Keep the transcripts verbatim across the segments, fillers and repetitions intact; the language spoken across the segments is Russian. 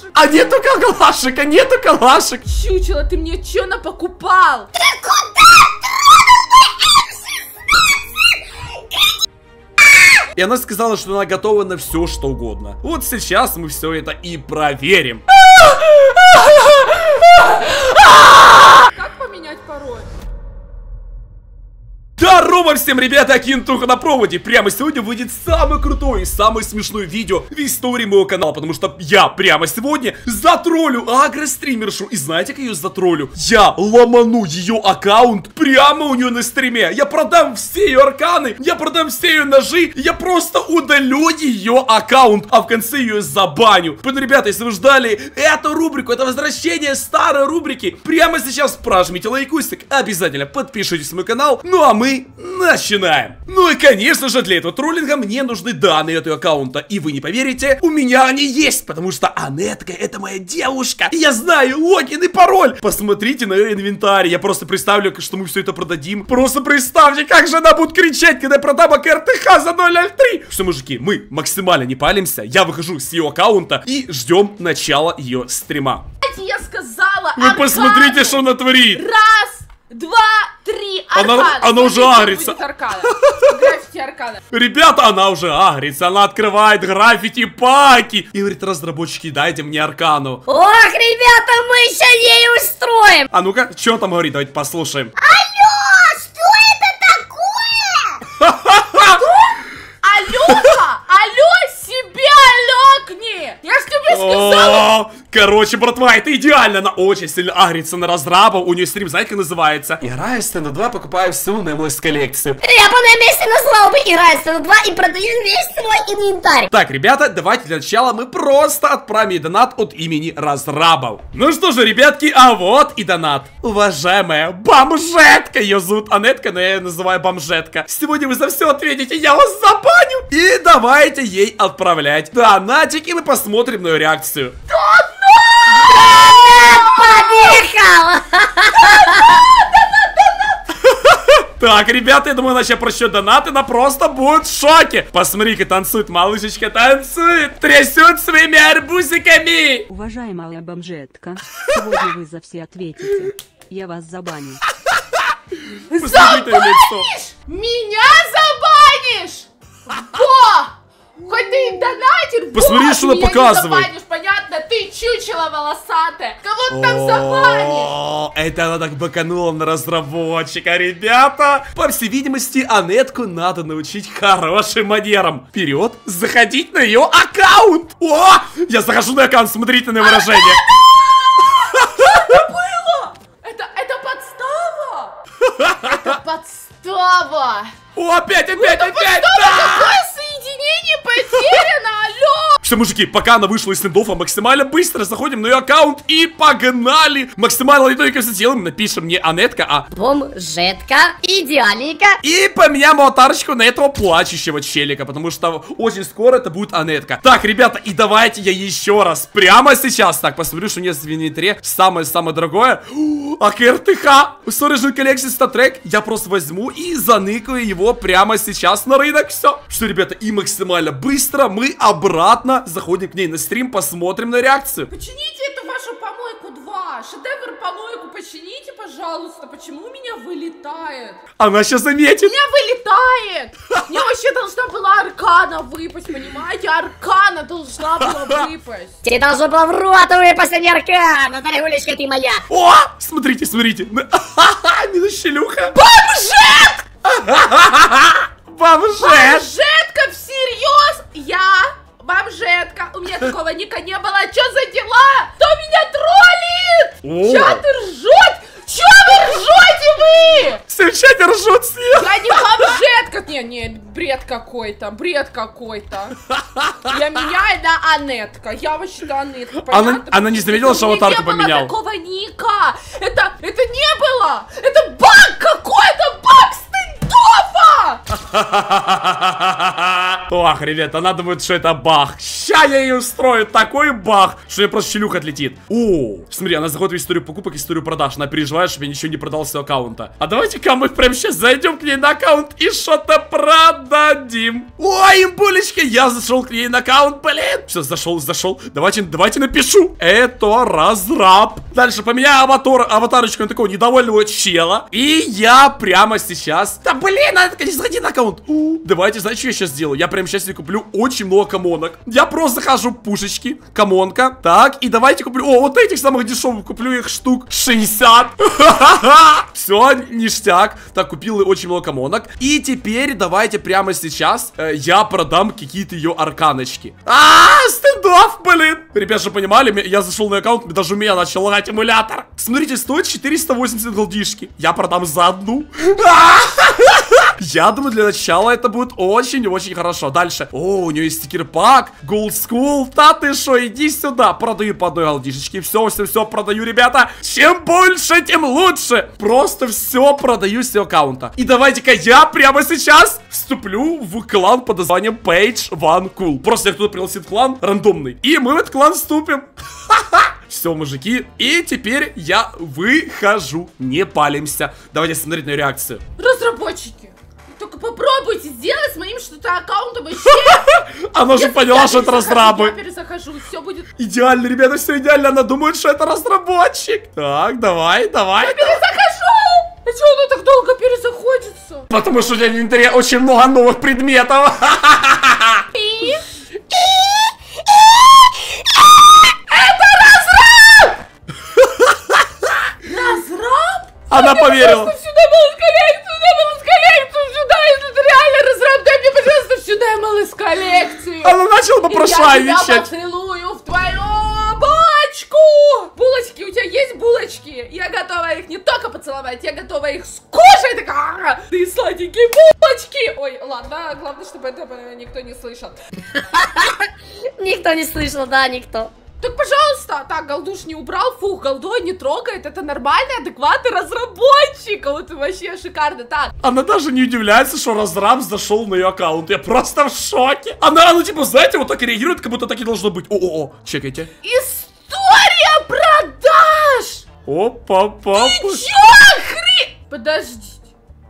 А нету калашек, а нету калашек. Чучело, ты мне чё напокупал? Ты куда? И она сказала, что она готова на все, что угодно. Вот сейчас мы все это и проверим. Как поменять пароль? Здорово всем, ребята, Кинтуха на проводе. Прямо сегодня выйдет самое крутое и самое смешное видео в истории моего канала. Потому что я прямо сегодня затроллю агро-стримершу. И знаете, как ее затроллю? Я ломану ее аккаунт прямо у нее на стриме. Я продам все ее арканы, я продам все ее ножи. Я просто удалю ее аккаунт, а в конце ее забаню. Поэтому, ребята, если вы ждали эту рубрику, это возвращение старой рубрики, прямо сейчас прожмите лайкусик, обязательно подпишитесь на мой канал. Ну а мы начинаем. Ну и конечно же для этого троллинга мне нужны данные этого аккаунта. И вы не поверите, у меня они есть, потому что Анетка это моя девушка. И я знаю логин и пароль. Посмотрите на ее инвентарь. Я просто представлю, что мы все это продадим. Просто представьте, как же она будет кричать, когда я продам АКРТХ за ноль ноль три. Что, мужики, мы максимально не палимся. Я выхожу с ее аккаунта и ждем начала ее стрима. Я сказала, Вы арканы. Посмотрите, что она творит. Раз, два, три, аркана. Она, она уже агрится. Граффити аркана. Ребята, она уже агрится. Она открывает граффити-паки. И говорит, разработчики, дайте мне аркану. Ох, ребята, мы сейчас ей устроим. А ну-ка, что там говорит? Давайте послушаем. Алло, что это такое? Алёха, алло, себя лёкни. Я ж тебе сказала. Короче, братва, это идеально. Она очень сильно агрится на разрабов. У нее стрим, знаете, как называется? Играю с на два, покупаю всю на мой коллекцию. Я бы на месте назвал бы играю с на два и продаю весь свой инвентарь. Так, ребята, давайте для начала мы просто отправим ей донат от имени разрабов. Ну что же, ребятки, а вот и донат. Уважаемая бомжетка, ее зовут Анетка, но я ее называю бомжетка. Сегодня вы за все ответите, я вас забаню. И давайте ей отправлять донатики, и мы посмотрим на ее реакцию. Подъехал! Так, ребята, я думаю, она сейчас прочтет донаты, она просто будет в шоке. Посмотри-ка, танцует малышечка, танцует, трясет своими арбузиками. Уважаемая бомжетка, сегодня вы за все ответите. Я вас забаню. Забанишь? Меня забанишь? Во! Хоть ты и донатер, посмотри, вот, что она показывает. Забанишь, понятно, ты чучело волосатое. Кого ты там забанишь? Это она так баканула на разработчика, ребята. По всей видимости, Анетку надо научить хорошим манерам. Вперед, заходить на ее аккаунт. О, я захожу на аккаунт, смотрите на выражение. Что было? Это, это подстава? Это подстава. О, опять, опять, опять, Какое соединение потеряно, алло! Все, мужики, пока она вышла из стендофа, максимально быстро заходим на ее аккаунт и погнали. Максимально литонько все сделаем, напишем не Анетка, а бомжетка, идеальненько. И поменяем аватарочку на этого плачущего челика, потому что очень скоро это будет Анетка. Так, ребята, и давайте я еще раз, прямо сейчас, так, посмотрю, что у нее в инвентаре самое-самое дорогое. АКРТХ, Origin Collection статрек. Я просто возьму и заныкаю его прямо сейчас на рынок. Все. Что, ребята, и максимально быстро мы обратно заходим к ней на стрим, посмотрим на реакцию. Почините эту вашу помойку два. Шедевр помойку почините, пожалуйста. Почему у меня вылетает? Она сейчас заметит. У меня вылетает. Мне вообще должна была аркана выпасть, понимаете? Аркана должна была выпасть. Тебе должно было в рот выпасть, а не аркана. Дорогулечка ты моя. О, смотрите, смотрите. Минус-щелюха. Бомжетка! Бомжет! Бомжетка, всерьез? Я бомжетка. У меня такого ника не было. Чё за дела? Кто меня троллит? Чё ты ржёт? Чё вы ржёте вы? Все в чате ржут с нее. Я не бомжетка. Не, не, бред какой-то, бред какой-то. Я меняю на Анетка. Я вообще-то Анетка. Она, она не заметила, что аватарку поменял. Не было такого ника. Это, это не было. Это баг какой-то, баг стендофа. Ох, ребята, она думает, что это бах. Ща я ей устрою такой бах, что я просто челюк отлетит. О, смотри, она заходит в историю покупок, историю продаж. Она переживает, чтобы я ничего не продал с ее аккаунта. А давайте-ка мы прямо сейчас зайдем к ней на аккаунт и что-то продадим. Ой, булечки, я зашел к ней на аккаунт, блин. Все, зашел, зашел. Давайте, давайте напишу. Это разраб. Дальше поменяю аватар, аватарочку на такого недовольного чела. И я прямо сейчас... Да блин, надо не заходи на аккаунт. У, давайте, знаете, что я сейчас сделаю? Я прямо сейчас себе куплю очень много комонок. Я просто захожу пушечки, комонка. Так, и давайте куплю... О, вот этих самых дешевых куплю их штук шестьдесят. Все, ништяк. Так, купил очень много комонок. И теперь давайте прямо сейчас э, я продам какие-то ее арканочки. А, стендов, блин. Ребят, же понимали, я зашел на аккаунт, даже у меня начал лагать эмулятор. Смотрите, стоит четыреста восемьдесят голдишки. Я продам за одну. Я думаю, для начала это будет очень-очень хорошо. Дальше. О, у нее есть стикер-пак. Gold School. Да ты шо, иди сюда. Продаю по одной голдишечке. Все, все, все продаю, ребята. Чем больше, тем лучше. Просто все продаю с ее аккаунта. И давайте-ка я прямо сейчас вступлю в клан под названием Page One Cool. Просто кто-то пригласит клан рандомный. И мы в этот клан вступим. Все, мужики. И теперь я выхожу. Не палимся. Давайте смотреть на реакцию. Разработчики, только попробуйте сделать с моим что-то аккаунтом вообще. Она же поняла, что это разрабы. Я перезахожу, все будет идеально, ребята, все идеально. Она думает, что это разработчик. Так, давай, давай. Я перезахожу. А что она так долго перезаходится? Потому что у тебя в инвентаре очень много новых предметов. И? Разраб? Она поверила. Сюда, малыш, коллекцию, сюда, малыш, коллекцию, сюда, если ты реально разраб, дай мне, пожалуйста, сюда, малыш, коллекцию. Она начала попрошайничать. Я тебя поцелую в твою булочку. Булочки, у тебя есть булочки? Я готова их не только поцеловать, я готова их скушать. Такая, ты сладенькие булочки. Ой, ладно, главное, чтобы это никто не слышал. Никто не слышал, да, никто. Так, пожалуйста, так, голдуш не убрал, фух, голдой не трогает, это нормальный, адекватный разработчик, вот вообще шикарно, так. Она даже не удивляется, что разраб зашел на ее аккаунт, я просто в шоке. Она, ну типа, знаете, вот так и реагирует, как будто так и должно быть. О-о-о, чекайте. История продаж! Опа-па. Ты чё, хри... Подождите.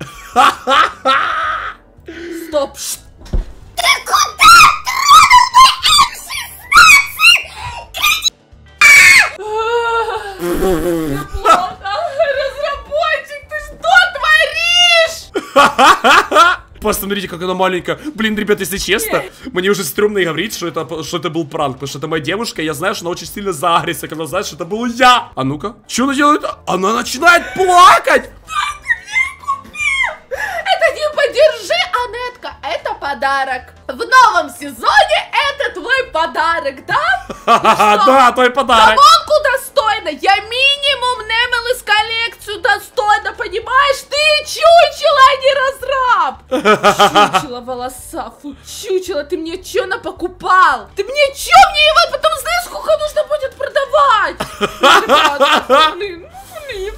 Стоп, что? Ты куда? Разработчик, ты что творишь? Посмотрите, как она маленькая. Блин, ребят, если честно, мне уже стрёмно говорить, что это, что это был пранк. Потому что это моя девушка, я знаю, что она очень сильно загрится, когда знает, что это был я. А ну-ка, что она делает? Она начинает плакать. Это не подержи, Анетка, это подарок. В новом сезоне это твой подарок, да? Да, твой подарок. Комонку достойно, я минимум Немелис коллекцию достойно, понимаешь? Ты чучело, а не разраб. Чучело волоса, фу, чучело, ты мне чё напокупал? Ты мне чё мне его потом знаешь, сколько нужно будет продавать? Блин, блин,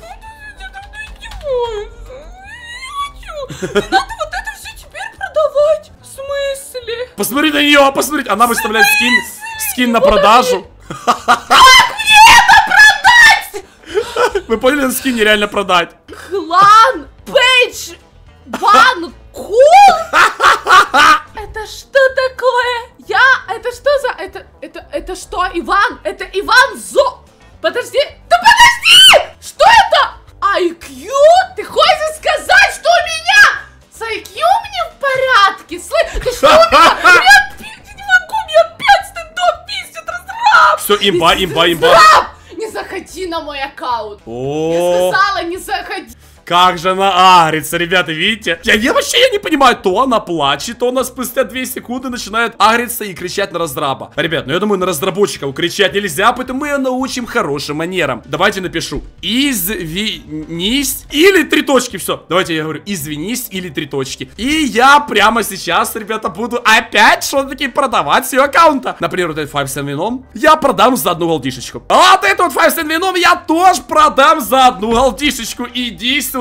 не надо вот это все теперь продавать. В смысле? Посмотри на нее, посмотри. Она выставляет скин, скин на продажу. Как мне это продать? Вы поняли, на скин нереально продать. Клан Page One Cool? Это что такое? Я? Это что за... Это, это, это что, Иван? Это Иван Зо... Подожди. Да подожди! Что это? ай кью? Ты хочешь сказать, что у меня с ай кью мне в порядке? Слышь, ты что у меня? Я пить не могу, меня пять стендов пиздит, разраб! Все, имба, имба, имба. Разраб! Не заходи на мой аккаунт. О, Я сказала, не заходи. как же она агрится, ребята, видите? Я, я вообще я не понимаю, то она плачет, то она спустя две секунды начинает агриться и кричать на разраба. Ребят, ну я думаю, на разработчиков кричать нельзя, поэтому мы ее научим хорошим манерам. Давайте напишу. Извинись или три точки, все. Давайте я говорю, извинись или три точки. И я прямо сейчас, ребята, буду опять что-то продавать с ее аккаунта. Например, вот этот пять семь вином я продам за одну голдишечку. А вот этот вот пять семь вином я тоже продам за одну голдишечку. Иди сюда.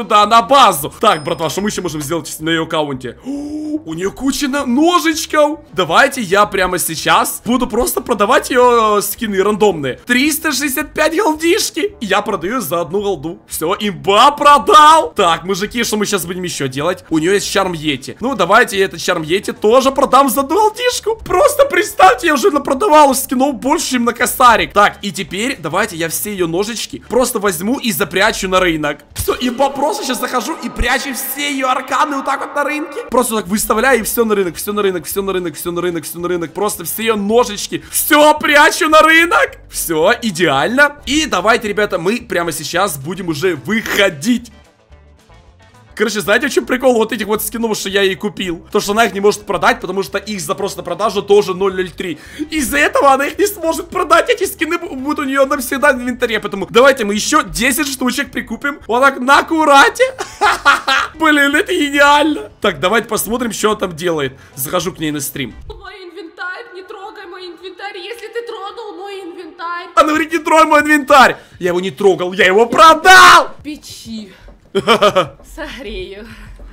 сюда, на базу. Так, братва, что мы еще можем сделать на ее аккаунте? У нее куча ножичков. Давайте я прямо сейчас буду просто продавать ее скины рандомные. триста шестьдесят пять голдишки. Я продаю за одну голду. Все, имба продал. Так, мужики, что мы сейчас будем еще делать? У нее есть Charm Yeti. Ну, давайте я этот Charm Yeti тоже продам за одну голдишку. Просто представьте, я уже напродавал скинов больше, чем на косарик. Так, и теперь давайте я все ее ножички просто возьму и запрячу на рынок. Все, имба, просто сейчас захожу и прячу все ее арканы вот так вот на рынке. Просто так выставляю и все на рынок, все на рынок, все на рынок, все на рынок, все на рынок. Просто все ее ножички. Все прячу на рынок. Все, идеально. И давайте, ребята, мы прямо сейчас будем уже выходить. Короче, знаете, в чем прикол вот этих вот скинов, что я ей купил? То, что она их не может продать, потому что их запрос на продажу тоже ноль ноль три. Из-за этого она их не сможет продать. Эти скины будут у нее навсегда в инвентаре. Поэтому давайте мы еще десять штучек прикупим. Вот так на аккурате. Блин, это идеально. Так, давайте посмотрим, что она там делает. Захожу к ней на стрим. Мой инвентарь, не трогай мой инвентарь, если ты тронул мой инвентарь. Она говорит, не трогай мой инвентарь. Я его не трогал, я его продал. Печи. Согрею.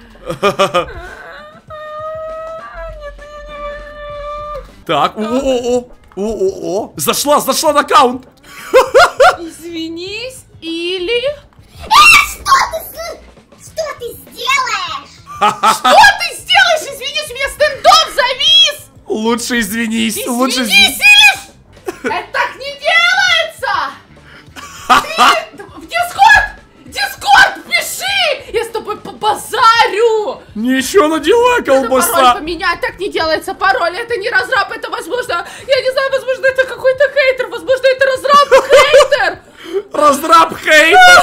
Так, о-о-о, о-о-о, зашла, зашла на аккаунт. Извинись, или... Что ты, что ты сделаешь? Что ты сделаешь? Извинись, у меня стендов завис! Лучше извинись, Извинись, лучше извинись. или... Это так не делается! Ты в Дискорд! Дискорд, пиши! Я с тобой побазарю! Ничего надела, Пароль колбаса. поменять, так не делается. Пароль, это не разраб, это возможно... Я не знаю, возможно, это какой-то хейтер. Возможно, это разраб хейтер. Разраб хейтер.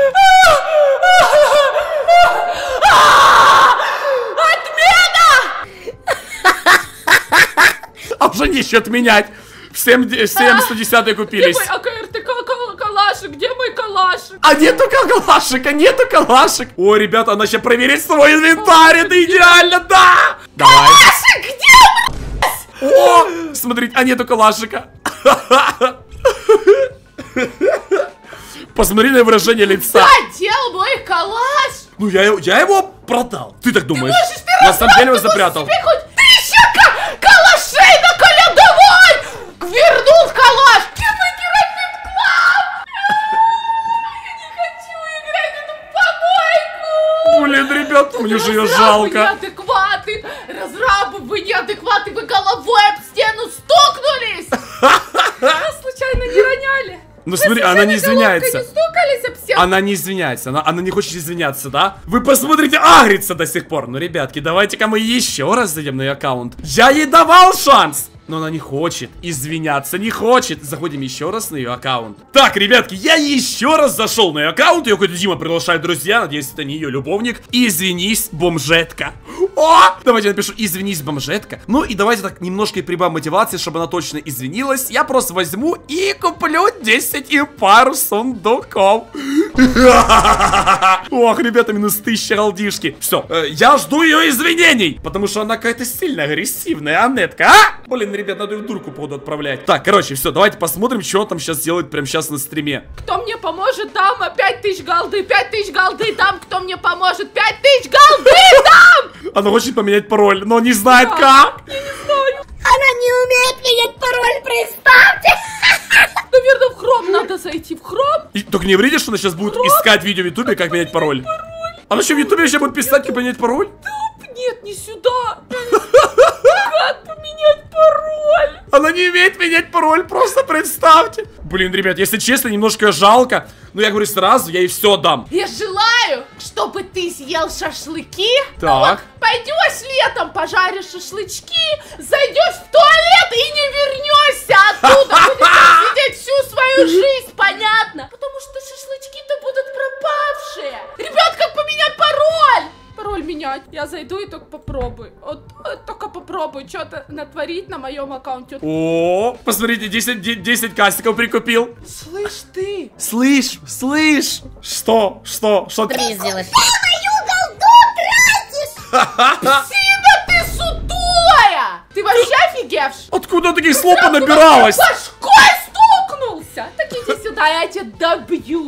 Отмена! А уже нечего отменять. Всем, всем сто десятые купились. Где мой АКРТ калашик? Где мой калашик? А нету калашика, нету калашик. Ой, ребята, она сейчас проверит свой инвентарь. Это идеально, да. Давай. Калашик, где? О, смотрите, а нету калашика. Посмотри на выражение лица. Да, дел мой калаш. Ну, я, его- я его продал. Ты так думаешь? Можешь, ты На самом деле его разраб, ты запрятал. можешь себе хоть тысяча ка- калашей наколядовать! Вернул калаш! Где мой Керамид Клаб? Я не хочу играть эту помойку! Блин, ребят, мне же ее Разрабы жалко. неадекваты! Разрабы, вы неадекваты! Вы головой об стену стукнулись! Вас случайно не роняли? Ну Вы смотри, случайно она не извиняется. головкой не стукались об стену? Она не извиняется, она, она не хочет извиняться, да? Вы посмотрите, агрится до сих пор. Ну, ребятки, давайте-ка мы еще раз зайдем на ее аккаунт. Я ей давал шанс, но она не хочет извиняться, не хочет. Заходим еще раз на ее аккаунт. Так, ребятки, я еще раз зашел на ее аккаунт. Ее какой-то Дима приглашает друзья. Надеюсь, это не ее любовник. Извинись, бомжетка. О! Давайте я напишу «Извинись, бомжетка». Ну и давайте так немножко и прибавим мотивации, чтобы она точно извинилась. Я просто возьму и куплю десять и пару сундуков. Ох, ребята, минус тысяча голдишки. Все, э, я жду ее извинений, потому что она какая-то сильно агрессивная, Анетка, а? Блин, ребят, надо ее в дурку, походу, отправлять. Так, короче, все, давайте посмотрим, что он там сейчас делает прямо сейчас на стриме. Кто мне поможет, дам пять тысяч голды, пять тысяч голды, дам, кто мне поможет, пять тысяч голды, дам! Она хочет поменять пароль, но не знает как. Я не знаю. Она не умеет менять пароль, представьте! Наверное, в хром надо зайти, в хром. И, только не вредишь, что она сейчас будет искать видео в ютубе, как менять пароль. Она что, в ютубе сейчас будет писать, как поменять пароль? Нет, не сюда. Как поменять пароль? Она не умеет менять пароль, просто представьте. Блин, ребят, если честно, немножко жалко. Но я говорю сразу, я ей все дам. Я желаю, чтобы ты съел шашлыки. Так. Ну вот, пойдешь летом, пожаришь шашлычки, зайдешь в туалет и не вернешься оттуда. Будешь там сидеть всю свою жизнь, понятно? Потому что шашлычки-то будут пропавшие. Ребят, как поменять пароль? Пароль менять. Я зайду и только попробую. Вот, вот только попробую что-то натворить на моем аккаунте. О, посмотрите, десять, десять кастиков прикупил. Слышь ты. Слышь, слышь. Что, что, что ты? Ты сделаешь. Мою голду тратишь! Сина, ты сутулая! Ты вообще офигевший? Откуда таких слов понабиралась? Башкой стукнулся! Так иди сюда, я тебя добью!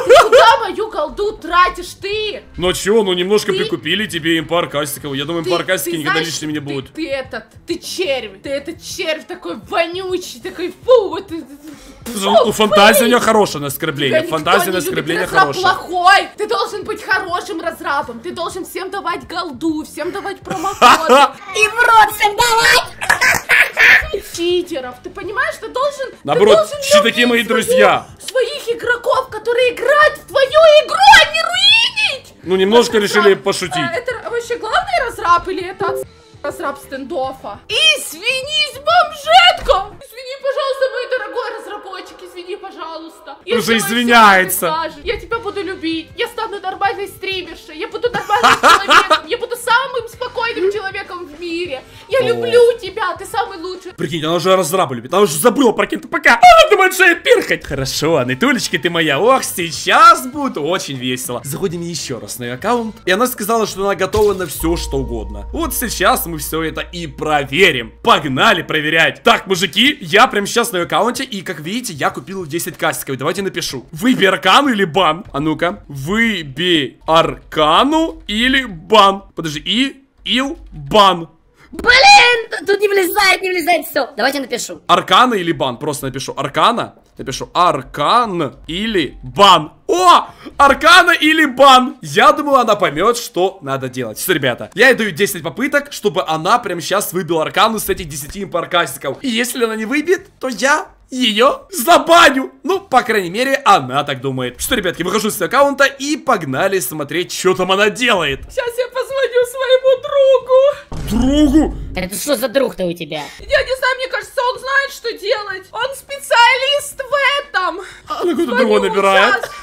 Куда мою голду тратишь ты? Ну чё, ну немножко Ты- прикупили тебе импар кастиков. Я думаю, Ты- импар кастики ты никогда знаешь, лишними не ты- будут. Ты этот, ты червь, ты этот червь такой вонючий, такой фу, вот ты. Слушай, ну, фантазия у нее хорошая на оскорбление. Тебя никто Фантазия не на любит, оскорбление разраб хорошая. плохой. Ты должен быть хорошим разрабом. Ты должен всем давать голду, всем давать промокоды. И в рот всем давай! Читеров. Ты понимаешь, ты должен. ты Наоборот, должен чьи такие любить мои свою- друзья? Своих игроков, которые играют в твою игру, а не руинить! Ну, немножко Это решили разраб. пошутить. А, это вообще главный разраб или это отс- разраб стендофа? Извинись, бомжетка! Извини, пожалуйста, мой дорогой разработчик, извини, пожалуйста. Я Уже сделаю всё, извиняется. что ты скажешь. Я тебя буду любить. Я стану нормальной стримершей. Я буду нормальным человеком. Я буду самым спокойным человеком в мире. Я люблю тебя. Ты самый лучший. Прикинь, она уже разраба любит. Она уже забыла про кента пока. Она думает, что я перхоть. Хорошо, Анатолечка, ты моя. Ох, сейчас будет очень весело. Заходим еще раз на ее аккаунт. И она сказала, что она готова на все, что угодно. Вот сейчас мы все это и проверим. Погнали проверять. Так, мужики, я прямо сейчас на ее аккаунте. И, как видите, я купил десять кастиков. Давайте напишу. Выбей аркану или бан. А ну-ка. Выбей аркану или бан. Подожди. И, ил, бан. Блин, тут не влезает, не влезает, все. Давайте напишу. Аркана или бан? Просто напишу Аркана. Напишу Аркан или бан. О! Аркана или бан. Я думаю, она поймет, что надо делать. Все, ребята, я ей даю десять попыток, чтобы она прямо сейчас выбила Аркану с этих десяти импаркастиков. И если она не выбьет, то я ее забаню. Ну, по крайней мере, она так думает. Что, ребятки, выхожу с аккаунта и погнали смотреть, что там она делает. Сейчас я позвоню своему другу. Другу? Это что за друг-то у тебя? Я не знаю, мне кажется, он знает, что делать. Он специалист в этом. Она какой-то Звоню другой набирает. сейчас.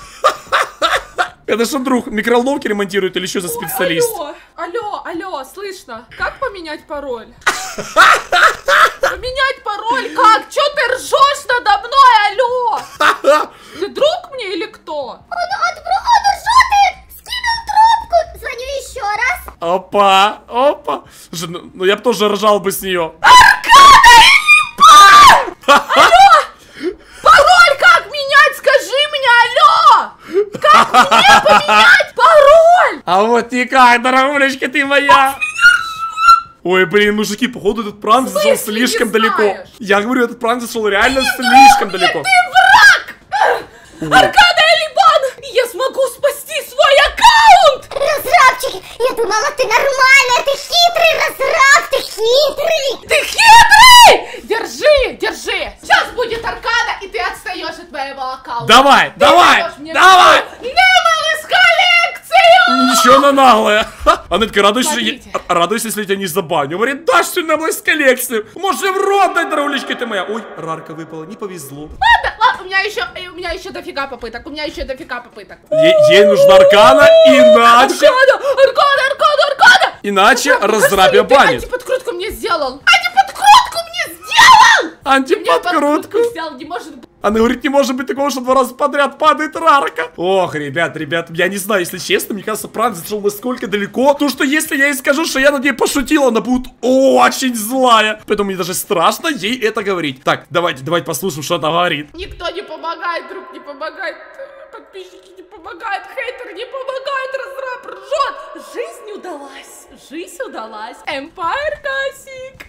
Это что, друг, микроволновки ремонтирует или что за Ой, специалист? Алло, алло, алло, слышно? Как поменять пароль? Поменять пароль как? Чё ты ржешь надо мной, алло? Ты друг мне или кто? Он от брода, что ты? Скинул трубку. Звоню еще раз. Опа, опа. Слушай, ну, ну я бы тоже ржал бы с нее. Пароль как менять? Скажи мне, алло! Как мне поменять пароль? А вот никак, дорогулечка ты моя. Ой, блин, мужики, походу этот пранк В зашел смысле слишком не далеко. знаешь? Я говорю, этот пранк зашел реально слишком далеко. Аркада или бан? Я смогу спасти свой аккаунт! Разрабчик, я думала, ты нормальный, ты хитрый разраб, ты хитрый. Ты хитрый! Держи, держи! Сейчас будет аркада, и ты отстаешь от моего аккаунта. Давай, Ты давай, даешь мне давай! всю Немалыс коллекцию! Ничего она наглая. Она такая, радуйся, Смотрите. я- радуйся, если я тебя не забаню. Говорит, дашь всю наглость коллекцию. Можешь в рот дать, дорогулечка ты моя. Ой, рарка выпала, не повезло. Ладно, ладно, у меня еще, у меня еще дофига попыток, у меня еще дофига попыток. Е- ей нужна аркана, иначе... Аркада, аркада, аркада, аркада! Иначе Кажется, разрабя ты банит. антиподкрутку мне сделал! Антиподкрутку мне сделал! Мне Антиподкрутку. сделал, не может быть. Она говорит, не может быть такого, что два раза подряд падает рарка. Ох, ребят, ребят, я не знаю, если честно, мне кажется, пранк зашел насколько далеко, то что если я ей скажу, что я над ней пошутила, она будет очень злая. Поэтому мне даже страшно ей это говорить. Так, давайте, давайте послушаем, что она говорит. Никто не помогает, друг не помогает, подписчики не помогают, хейтер не помогает, разраб ржет. Жизнь удалась, жизнь удалась. Empire Classic.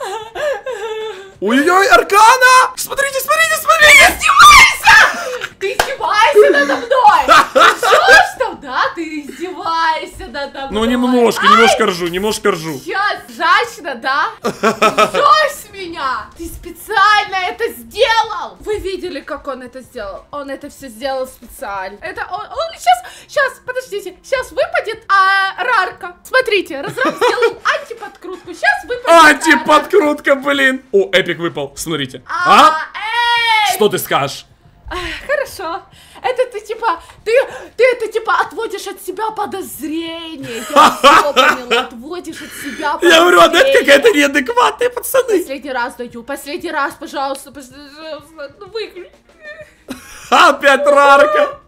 Ой-ой-ой, аркана! Смотрите, смотрите, смотрите! Издевайся! Ты издеваешься надо мной! Ржешь там, да? Ты издеваешься надо мной. Ну, немножко, немножко ржу, немножко ржу. Сейчас жачно, да? Ржешь с меня! Ты специально это сделал! Вы видели, как он это сделал? Он это все сделал специально. Это он, он сейчас, сейчас, подождите, сейчас выпадет а, рарка. Смотрите, разраб сделал антиподкрутку. Сейчас выпадет рарка. Антиподкрутка, блин. О, эпик выпал, смотрите. А, А? эй! Что ты скажешь? Хорошо. Это ты типа, ты, ты это типа отводишь от себя подозрения. Я все поняла, отводишь от себя подозрения. Я говорю, она какая-то неадекватная, пацаны. Последний раз даю, последний раз, пожалуйста, пожалуйста, ну выключи. Опять рарка.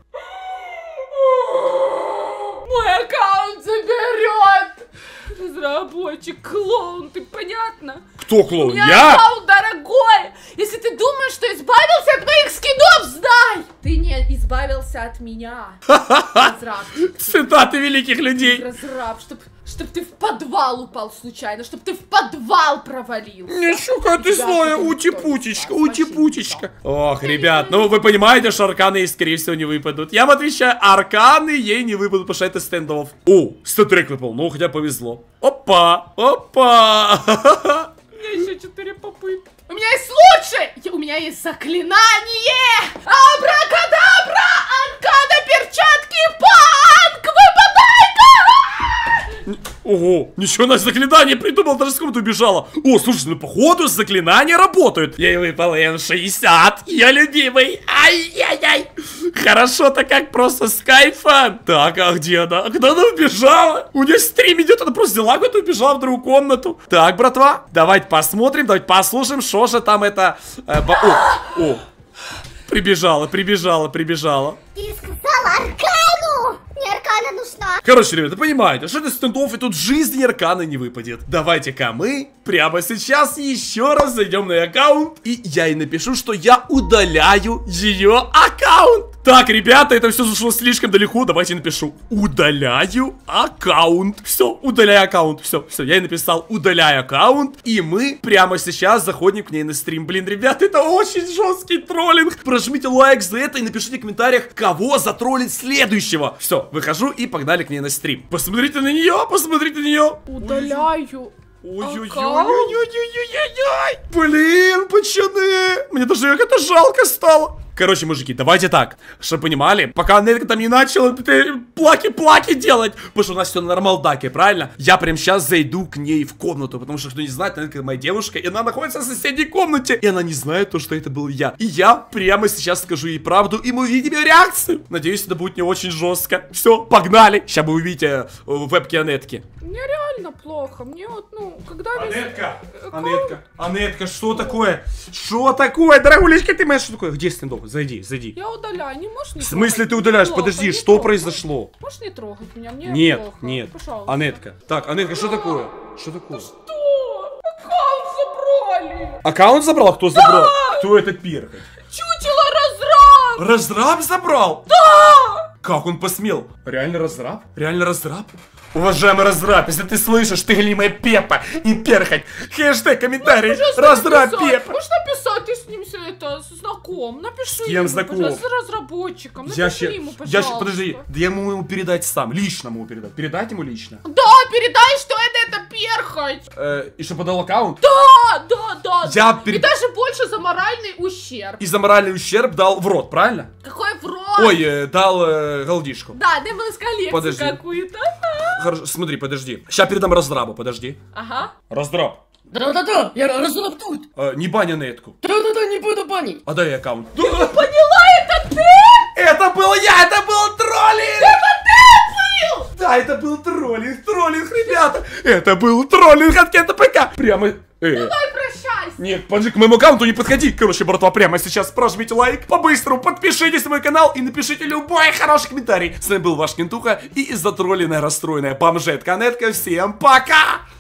Мой аккаунт заберет. Разработчик, клоун, ты понятно? Кто У клоун? меня Я? аккаунт дорогой. Если ты думаешь, что избавился от моих скинов, знай. Ты не избавился от от меня. Разрабчик. Цитаты великих людей. Разраб, чтоб, чтоб ты в подвал упал случайно, чтоб ты в подвал провалился. Ничего, какая ты Да, злая, ты ути-путечка, никто не ути-путечка. Ох, ребят, ну вы понимаете, что арканы ей, скорее всего, не выпадут. Я вам отвечаю, арканы ей не выпадут, потому что это стендов. О, статрек выпал, ну хотя повезло. Опа, опа. У меня еще четыре попытки. У меня есть лучше! Я- У меня есть заклинание! Абракадабра! Анкада, перчатки, панк! Выпадай-ка! Ого, ничего, на заклинание придумал, даже с кем-то убежала. О, слушай, ну походу заклинания работают. Ей выпал эн шестьдесят, ее любимый. Ай-яй-яй. Хорошо-то как, просто с кайфом. Так, а где она? А куда она убежала? У нее стрим идет, она просто взяла куда-то и убежала в другую комнату. Так, братва, давайте посмотрим, давайте послушаем, что же там это... э, ба- О, о, прибежала, прибежала, прибежала. Ты сказала аркану! Мне аркана нужна. Короче, ребята, понимаете, что это стендов, и тут жизни аркана не выпадет. Давайте-ка мы прямо сейчас еще раз зайдем на ее аккаунт, и я ей напишу, что я удаляю ее аккаунт. Так, ребята, это все зашло слишком далеко, давайте напишу. Удаляю аккаунт. Все, удаляю аккаунт, все, все, я ей написал, удаляю аккаунт, и мы прямо сейчас заходим к ней на стрим. Блин, ребята, это очень жесткий троллинг. Прожмите лайк за это и напишите в комментариях, кого затроллить следующего. Все, выхожу и погнали к ней на стрим. Посмотрите на нее, посмотрите на нее. Удаляю. Ой-ой-ой-ой-ой-ой-ой. Блин, пацаны, мне даже это жалко стало. Короче, мужики, давайте так, чтобы понимали, пока Анетка там не начала плаки-плаки делать, потому что у нас все на нормалдаке, правильно? Я прям сейчас зайду к ней в комнату, потому что, кто не знает, Анетка моя девушка, и она находится в соседней комнате, и она не знает то, что это был я. И я прямо сейчас скажу ей правду, и мы увидим ее реакцию. Надеюсь, это будет не очень жестко. Все, погнали. Сейчас вы увидите э, вебки Анетки. Мне реально плохо. Мне вот, ну, когда... Анетка, Анетка, Анетка, что такое? Что такое, дорогулечка, ты моя, что такое? Где стендов? Зайди, зайди. Я удаляю, не можешь не В смысле трогать? ты удаляешь? Плохо, Подожди, не что трогай. произошло? Можешь не трогать меня, мне Нет, плохо. нет. Пожалуйста. Анетка. Так, Анетка, что такое? Что такое? Что? Аккаунт забрали. Аккаунт забрал? Кто забрал? Кто это перхоть? Чучело разраб. Разраб забрал? Да. Как он посмел? Реально разраб? Реально разраб? Уважаемый разраб, если ты слышишь, ты глимая Пеппа и перхоть, хэштег, комментарий, разраб Пеппа. Можешь написать, ты с ним все это знаком? Напиши. С кем ему, знаком? пожалуйста, с разработчиком. Я Напиши ща, ему, я пожалуйста. ща, подожди, да я могу ему передать сам, лично могу передать. Передать ему лично? Да, передай, что это, это перхоть. Э, и что подал аккаунт? Да, да, да. Я да. перед- И даже больше за моральный ущерб. И за моральный ущерб дал в рот, правильно? Какой в рот? Ой, э, дал э, голдишку. Да, ты был с коллекцией Подожди. какую-то. Хорошо, смотри, подожди. Сейчас передам раздрабу, подожди. Ага. Раздраб. Да-да-да, я разраб тут. Э, не баня Нетку. Да-да-да, не буду банить. А дай аккаунт. Поняла, это ты? Это был я, это был троллинг! Это ты был? Да, это был троллинг, троллинг, ребята! Это был троллинг от Кента ПК! Прямо... Э, Давай прощайся. нет, подожди, к моему аккаунту не подходи. Короче, братва, прямо сейчас прожмите лайк, по-быстрому подпишитесь на мой канал и напишите любой хороший комментарий. С вами был ваш Кентуха и затролленная, расстроенная бомжетка Анетка. Всем пока!